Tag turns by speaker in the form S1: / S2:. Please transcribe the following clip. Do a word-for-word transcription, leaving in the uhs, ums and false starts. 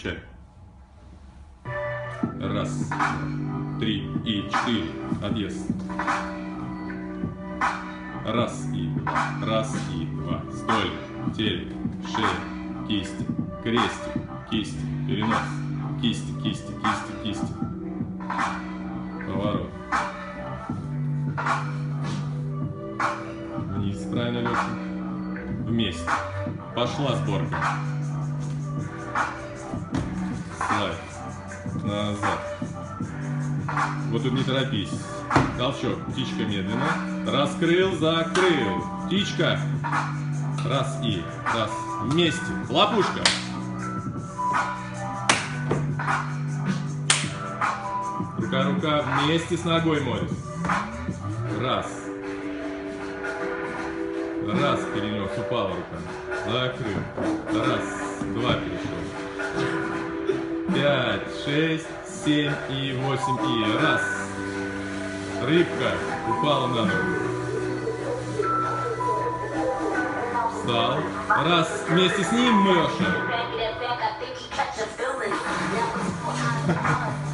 S1: Включай. Раз, три и четыре. Отъезд. Раз и два. Раз и два. Столик, телек, шея, кисти, крестик, кисти, перенос. Кисти, кисти, кисти, кисти. Поворот. Вниз, правильно, Лёша. Вместе. Пошла сборка. Слайд. Назад. Вот тут не торопись. Толчок. Птичка медленно. Раскрыл, закрыл. Птичка. Раз и. Раз. Вместе. Хлопушка. Рука-рука вместе с ногой, Морис. Раз. Раз перенес, упала рука. Закрыл. Раз, два перешел. Пять, шесть, семь и восемь и. Раз. Рыбка упала на ногу. Встал. Раз. Вместе с ним, Леша.